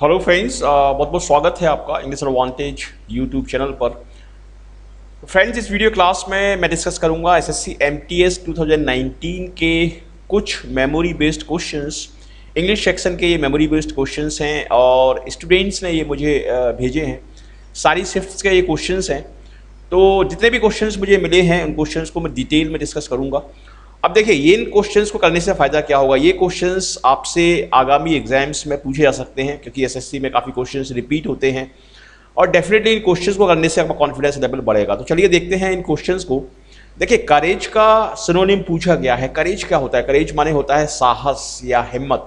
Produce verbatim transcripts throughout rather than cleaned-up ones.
Hello friends, बहुत बहुत स्वागत है आपका इंग्लिश एडवांटेज यूट्यूब चैनल पर। फ्रेंड्स, इस वीडियो क्लास में मैं डिस्कस करूंगा एसएससी एमटीएस दो हज़ार उन्नीस के कुछ memory based questions. English section के ये मेमोरी बेस्ड क्वेश्चंस हैं और स्टूडेंट्स ने ये मुझे भेजे हैं। सारी शिफ्ट्स के ये क्वेश्चंस हैं, तो जितने भी क्वेश्चंस मुझे मिले हैं उन क्वेश्चंस को मैं डिटेल में डिस्कस करूँगा। अब देखिए, ये इन क्वेश्चंस को करने से फ़ायदा क्या होगा। ये क्वेश्चंस आपसे आगामी एग्जाम्स में पूछे जा सकते हैं, क्योंकि एसएससी में काफ़ी क्वेश्चंस रिपीट होते हैं और डेफिनेटली इन क्वेश्चंस को करने से आपका कॉन्फिडेंस लेवल बढ़ेगा। तो चलिए देखते हैं इन क्वेश्चंस को। देखिए, करेज का सिनोनिम पूछा गया है। करेज क्या होता है? करेज माने होता है साहस या हिम्मत।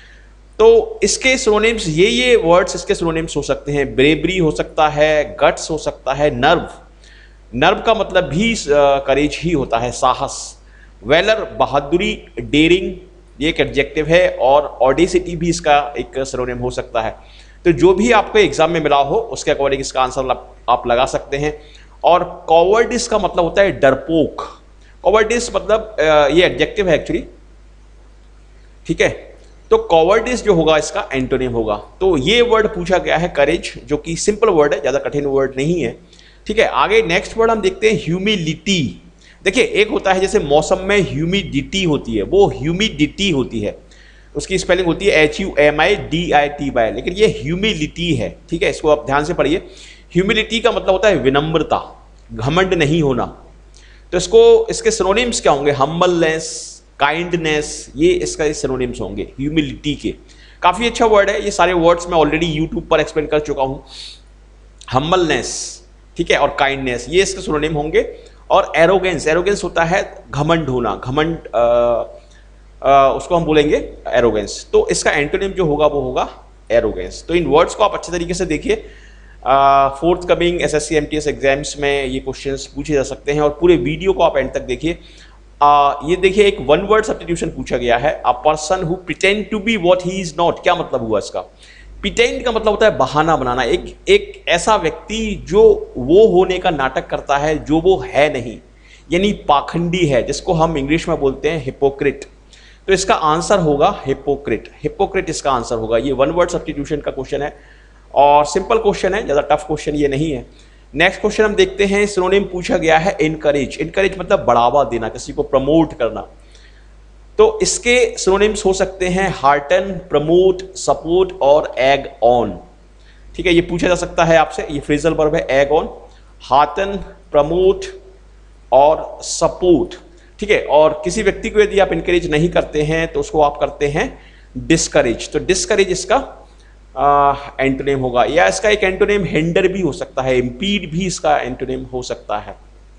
तो इसके सिनोनिम्स ये ये वर्ड्स इसके सिनोनिम्स हो सकते हैं। ब्रेवरी हो सकता है, गट्स हो सकता है, नर्व। नर्व का मतलब भी करेज ही होता है, साहस। वेलर बहादुरी, डेयरिंग ये एक एडजेक्टिव है और ऑडेसिटी भी इसका एक सिनोनिम हो सकता है। तो जो भी आपको एग्जाम में मिला हो उसके अकॉर्डिंग इसका आंसर आप लगा सकते हैं। और कॉवर्डिस का मतलब होता है डरपोक। कॉवर्डिस मतलब ये एडजेक्टिव है एक्चुअली, ठीक है। तो कॉवर्डिस जो होगा इसका एंटोनिम होगा। तो ये वर्ड पूछा गया है करेज, जो कि सिंपल वर्ड है, ज़्यादा कठिन वर्ड नहीं है, ठीक है। आगे नेक्स्ट वर्ड हम देखते हैं ह्यूमिलिटी। देखिए, एक होता है जैसे मौसम में ह्यूमिडिटी होती है, वो ह्यूमिडिटी होती है, उसकी स्पेलिंग होती है H U M I D I T Y, लेकिन ये ह्यूमिलिटी है, ठीक है। इसको आप ध्यान से पढ़िए। ह्यूमिलिटी का मतलब होता है विनम्रता, घमंड नहीं होना। तो इसको इसके सिनोनिम्स क्या होंगे? हम्बलनेस, काइंडनेस, ये इसका सिनोनिम्स होंगे ह्यूमिलिटी के। काफ़ी अच्छा वर्ड है। ये सारे वर्ड्स मैं ऑलरेडी यूट्यूब पर एक्सप्लेन कर चुका हूँ। हम्बलनेस, ठीक है, और काइंडनेस ये इसके सिनोनिम होंगे। और एरोगेंस, एरोगेंस होता है घमंड होना, घमंड, उसको हम बोलेंगे एरोगेंस। तो इसका एंटोनिम जो होगा वो होगा एरोगेंस। तो इन वर्ड्स को आप अच्छे तरीके से देखिए। Forthcoming SSC MTS exams में ये क्वेश्चंस पूछे जा सकते हैं और पूरे वीडियो को आप एंड तक देखिए। uh, ये देखिए, एक वन वर्ड सब्स्टिट्यूशन पूछा गया है। A person who pretend to be what he is not. क्या मतलब हुआ इसका? प्रिटेंड का मतलब होता है बहाना बनाना। एक एक ऐसा व्यक्ति जो वो होने का नाटक करता है जो वो है नहीं, यानी पाखंडी है, जिसको हम इंग्लिश में बोलते हैं हिपोक्रेट। तो इसका आंसर होगा हिपोक्रेट। हिपोक्रेट इसका आंसर होगा। ये वन वर्ड सब्स्टिट्यूशन का क्वेश्चन है और सिंपल क्वेश्चन है, ज़्यादा टफ क्वेश्चन ये नहीं है। नेक्स्ट क्वेश्चन हम देखते हैं। सिनोनिम पूछा गया है इनकरेज। इनकरेज मतलब बढ़ावा देना, किसी को प्रमोट करना। तो इसके सिनोनिम्स हो सकते हैं हार्टन, प्रमोट, सपोर्ट और एग ऑन, ठीक है। ये पूछा जा सकता है आपसे। ये फ्रेजल वर्ब है, एग ऑन, हार्टन, प्रमोट और सपोर्ट, ठीक है। और किसी व्यक्ति को यदि आप इनकरेज नहीं करते हैं तो उसको आप करते हैं डिस्करेज। तो डिस्करेज इसका एंटोनिम होगा। या इसका एक एंटोनिम हिंडर भी हो सकता है, इम्पीड भी इसका एंटोनिम हो सकता है।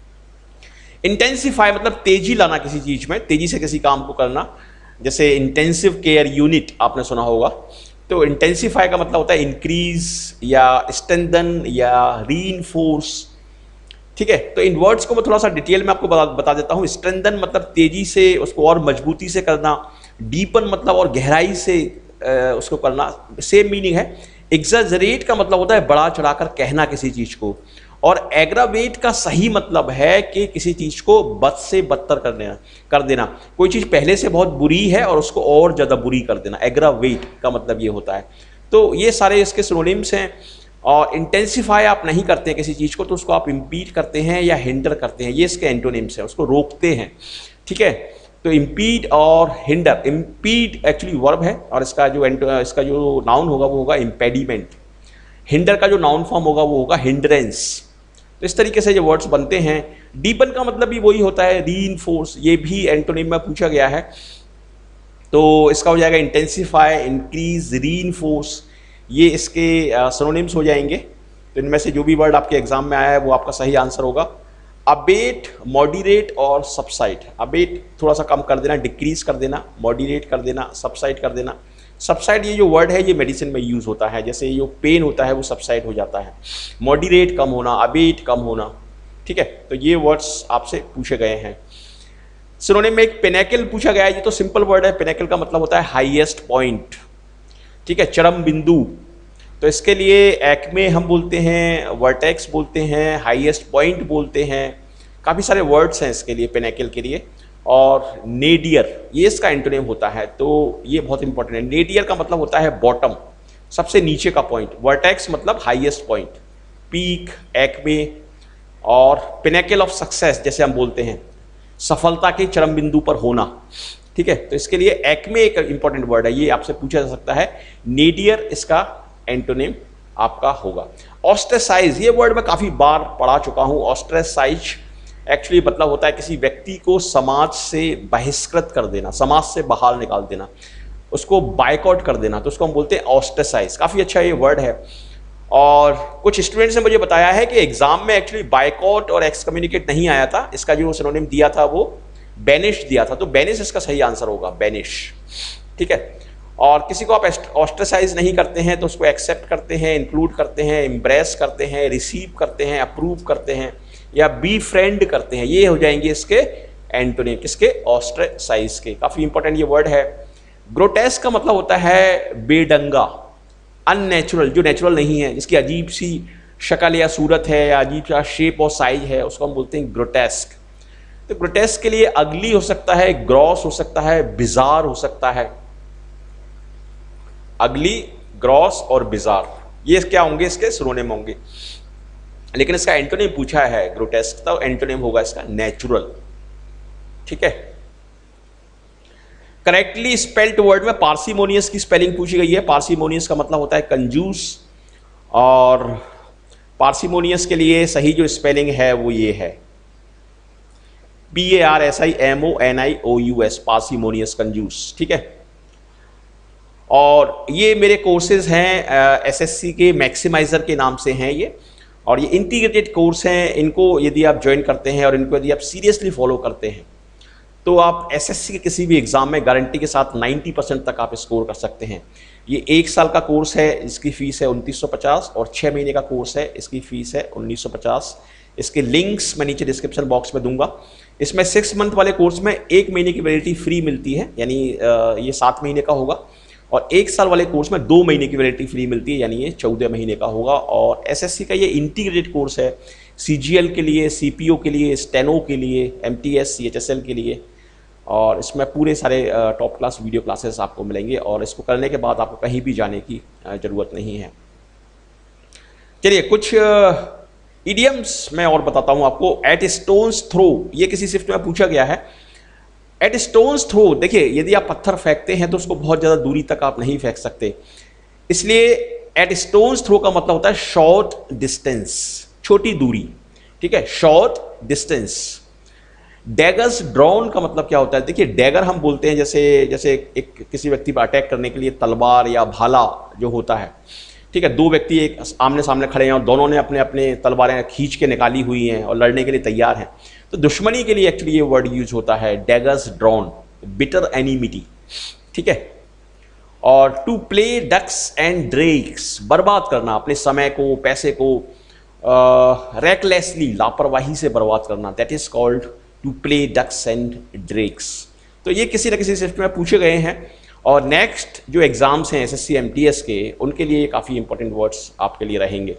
इंटेंसिफाई मतलब तेजी लाना किसी चीज में, तेजी से किसी काम को करना, जैसे इंटेंसिव केयर यूनिट आपने सुना होगा। तो इंटेंसिफाई का मतलब होता है इंक्रीज या स्ट्रेंथन या रीइंफोर्स, ठीक है। तो इन वर्ड्स को मैं थोड़ा सा डिटेल में आपको बता, बता देता हूँ। स्ट्रेंथन मतलब तेजी से उसको और मजबूती से करना। डीपन मतलब और गहराई से उसको करना, सेम मीनिंग है। एग्जैजरेट का मतलब होता है बड़ा चढ़ाकर कहना किसी चीज को। और एग्रावेट का सही मतलब है कि किसी चीज को बद से बदतर कर देना कर देना कोई चीज पहले से बहुत बुरी है और उसको और ज्यादा बुरी कर देना, एग्रावेट का मतलब ये होता है। तो ये सारे इसके सिनोनिम्स हैं। और इंटेंसिफाई आप नहीं करते हैं किसी चीज को तो उसको आप इम्पीड करते हैं या हिंडर करते हैं, ये इसके एंटोनिम्स हैं, उसको रोकते हैं, ठीक है। तो इम्पीड और हिंडर, इम्पीड एक्चुअली वर्ब है और इसका जो इसका जो नाउन होगा वो होगा इम्पेडिमेंट। हिंडर का जो नाउन फॉर्म होगा वो होगा हिंड्रेंस। तो इस तरीके से जो वर्ड्स बनते हैं। डीपन का मतलब भी वही होता है, रीइंफोर्स, ये भी एंटोनिम में पूछा गया है। तो इसका हो जाएगा इंटेंसिफाई, इंक्रीज, रीइंफोर्स, ये इसके सिनोनिम्स हो जाएंगे। तो इनमें से जो भी वर्ड आपके एग्जाम में आया है वो आपका सही आंसर होगा। अबेट, मॉडरेट और सबसाइड। अबेट थोड़ा सा कम कर देना, डिक्रीज कर देना, मॉडरेट कर देना, सबसाइड कर देना। सबसाइड ये जो वर्ड है ये मेडिसिन में यूज होता है, जैसे जो पेन होता है वो सबसाइड हो जाता है। मॉडरेट कम होना, अबेट कम होना, ठीक है। तो ये वर्ड्स आपसे पूछे गए हैं। सिनोनिम में एक पिनेकल पूछा गया है। ये तो सिंपल वर्ड है। पिनेकल का मतलब होता है हाईएस्ट पॉइंट, ठीक है, चरम बिंदु। तो इसके लिए एक्मे हम बोलते हैं, वर्टेक्स बोलते हैं, हाईएस्ट पॉइंट बोलते हैं। काफ़ी सारे वर्ड्स हैं इसके लिए, पिनेकल के लिए। और नेडियर ये इसका एंटोनिम होता है। तो ये बहुत इंपॉर्टेंट है। नेडियर का मतलब होता है बॉटम, सबसे नीचे का पॉइंट, वर्टेक्स मतलब हाईएस्ट पॉइंट, पीक, एक्मे और पिनेकल ऑफ सक्सेस जैसे हम बोलते हैं, सफलता के चरम बिंदु पर होना। ठीक है, तो इसके लिए एक्मे एक इंपॉर्टेंट वर्ड है, ये आपसे पूछा जा सकता है। नेडियर इसका एंटोनिम आपका होगा। ऑस्ट्रेसाइज, ये वर्ड मैं काफी बार पढ़ा चुका हूं। ऑस्ट्रेसाइज एक्चुअली मतलब होता है किसी व्यक्ति को समाज से बहिष्कृत कर देना, समाज से बाहर निकाल देना, उसको बायकॉट कर देना, तो उसको हम बोलते हैं ऑस्ट्रेसाइज। काफी अच्छा ये वर्ड है। और कुछ स्टूडेंट्स ने मुझे बताया है कि एग्जाम में एक्चुअली बायकॉट और एक्सकम्युनिकेट नहीं आया था, इसका जो सिनोनिम दिया था वो बैनिश दिया था, तो बैनिश इसका सही आंसर होगा, बैनिश। ठीक है, और किसी को आप ऑस्ट्रेसाइज नहीं करते हैं तो उसको एक्सेप्ट करते हैं, इंक्लूड करते हैं, एम्ब्रेस करते हैं, रिसीव करते हैं, अप्रूव करते हैं या बी फ्रेंड करते हैं, ये हो जाएंगे इसके एंटोनिम, किसके, ऑस्ट्रेसाइज के। काफी इंपॉर्टेंट ये वर्ड है। ग्रोटेस्क का मतलब होता है बेढंगा, अननेचुरल, जो नेचुरल नहीं है, जिसकी अजीब सी शक्ल या सूरत है या अजीब सा शेप और साइज है, उसको हम बोलते हैं ग्रोटेस्क। तो ग्रोटेस्क के लिए अगली हो सकता है, ग्रॉस हो सकता है, बिजार हो सकता है। अगली, ग्रॉस और बिजार, ये क्या होंगे, इसके सिनोनिम होंगे। लेकिन इसका एंटोनिम पूछा है ग्रोटेस्क, तो एंटोनिम होगा इसका नेचुरल। ठीक है, करेक्टली स्पेल्ड वर्ड में पार्सिमोनियस की स्पेलिंग पूछी गई है। पार्सिमोनियस का मतलब होता है कंजूस, और पार्सिमोनियस के लिए सही जो स्पेलिंग है वो ये है, P A R S I M O N I O U S, parsimonious, कंजूस। ठीक है, और ये मेरे कोर्सेज हैं एसएससी के मैक्सिमाइजर के नाम से हैं ये, और ये इंटीग्रेटेड कोर्स हैं। इनको यदि आप ज्वाइन करते हैं और इनको यदि आप सीरियसली फॉलो करते हैं तो आप एसएससी के किसी भी एग्जाम में गारंटी के साथ नब्बे परसेंट तक आप स्कोर कर सकते हैं। ये एक साल का कोर्स है, इसकी फीस है उनतीस सौ पचास, और छः महीने का कोर्स है, इसकी फीस है उन्नीस सौ पचास। इसके लिंक्स मैं नीचे डिस्क्रिप्शन बॉक्स में दूंगा। इसमें सिक्स मंथ वाले कोर्स में एक महीने की वैलिडिटी फ्री मिलती है, यानी ये सात महीने का होगा, और एक साल वाले कोर्स में दो महीने की वैलिडिटी फ्री मिलती है, यानी ये चौदह महीने का होगा। और एसएससी का ये इंटीग्रेटेड कोर्स है, सीजीएल के लिए, सीपीओ के लिए, स्टेनो के लिए, एमटीएस, सीएचएसएल के लिए, और इसमें पूरे सारे टॉप क्लास वीडियो क्लासेस आपको मिलेंगे, और इसको करने के बाद आपको कहीं भी जाने की ज़रूरत नहीं है। चलिए कुछ इडियम्स मैं और बताता हूँ आपको। एट स्टोन्स थ्रो, ये किसी शिफ्ट में पूछा गया है। एट स्टोन्स थ्रो, देखिए यदि आप पत्थर फेंकते हैं तो उसको बहुत ज़्यादा दूरी तक आप नहीं फेंक सकते, इसलिए एट स्टोन्स थ्रो का मतलब होता है शॉर्ट डिस्टेंस, छोटी दूरी। ठीक है, शॉर्ट डिस्टेंस। डैगर्स ड्रॉन का मतलब क्या होता है, देखिए डैगर हम बोलते हैं जैसे जैसे एक किसी व्यक्ति पर अटैक करने के लिए तलवार या भाला जो होता है। ठीक है, दो व्यक्ति एक आमने सामने खड़े हैं और दोनों ने अपने अपने तलवारें खींच के निकाली हुई हैं और लड़ने के लिए तैयार हैं, तो दुश्मनी के लिए एक्चुअली ये वर्ड यूज होता है, डैगर्स ड्रॉन, बिटर एनिमिटी। ठीक है, और to play ducks and drakes, बर्बाद करना, अपने समय को, पैसे को रेकलेसली, लापरवाही से बर्बाद करना, that is called to play ducks and drakes. तो ये किसी न किसी शिफ्ट में पूछे गए हैं, और नेक्स्ट जो एग्जाम्स हैं एसएससी एमटीएस के, उनके लिए काफ़ी इंपॉर्टेंट वर्ड्स आपके लिए रहेंगे।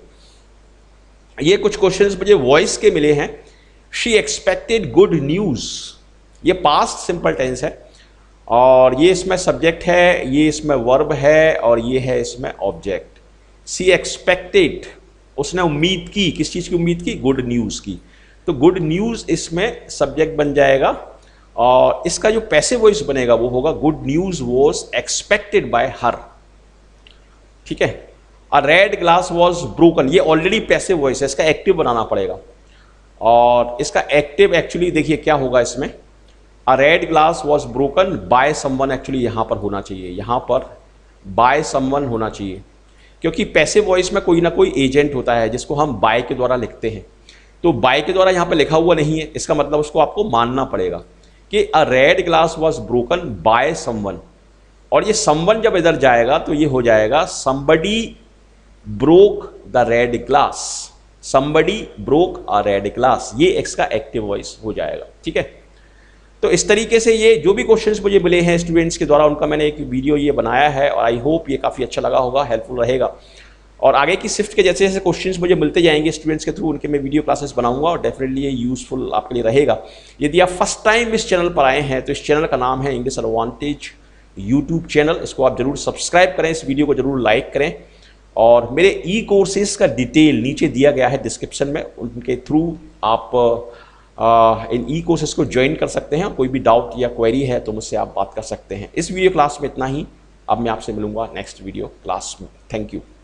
ये कुछ क्वेश्चंस मुझे वॉइस के मिले हैं। शी एक्सपेक्टेड गुड न्यूज़, ये पास्ट सिंपल टेंस है, और ये इसमें सब्जेक्ट है, ये इसमें वर्ब है, और ये है इसमें ऑब्जेक्ट। शी एक्सपेक्टेड, उसने उम्मीद की, किस चीज़ की उम्मीद की, गुड न्यूज़ की, तो गुड न्यूज़ इसमें सब्जेक्ट बन जाएगा, और इसका जो पैसिव वॉइस बनेगा वो होगा good news was expected by her. ठीक है, a red glass was broken, ये ऑलरेडी पैसिव वॉइस है, इसका एक्टिव बनाना पड़ेगा, और इसका एक्टिव एक्चुअली देखिए क्या होगा इसमें, a red glass was broken by someone, actually यहाँ पर होना चाहिए, यहाँ पर बाय समवन होना चाहिए, क्योंकि पैसिव वॉइस में कोई ना कोई एजेंट होता है जिसको हम बाय के द्वारा लिखते हैं, तो बाय के द्वारा यहाँ पर लिखा हुआ नहीं है, इसका मतलब उसको आपको मानना पड़ेगा कि a red glass was broken by someone, और ये समवन जब इधर जाएगा तो ये हो जाएगा somebody broke the red glass, somebody broke a red glass, ये इसका एक्टिव वॉइस हो जाएगा। ठीक है, तो इस तरीके से ये जो भी क्वेश्चंस मुझे मिले हैं स्टूडेंट्स के द्वारा, उनका मैंने एक वीडियो ये बनाया है, और आई होप ये काफ़ी अच्छा लगा होगा, हेल्पफुल रहेगा। और आगे की शिफ्ट के जैसे जैसे क्वेश्चंस मुझे मिलते जाएंगे स्टूडेंट्स के थ्रू, उनके मैं वीडियो क्लासेस बनाऊंगा, और डेफिनेटली ये यूजफुल आपके लिए रहेगा। यदि आप फर्स्ट टाइम इस चैनल पर आए हैं तो इस चैनल का नाम है इंग्लिश एडवांटेज यूट्यूब चैनल, इसको आप जरूर सब्सक्राइब करें, इस वीडियो को जरूर लाइक करें। और मेरे ई कोर्सेज का डिटेल नीचे दिया गया है डिस्क्रिप्शन में, उनके थ्रू आप आ, इन ई कोर्सेज को ज्वाइन कर सकते हैं। कोई भी डाउट या क्वेरी है तो मुझसे आप बात कर सकते हैं। इस वीडियो क्लास में इतना ही। अब मैं आपसे मिलूंगा नेक्स्ट वीडियो क्लास में। Thank you.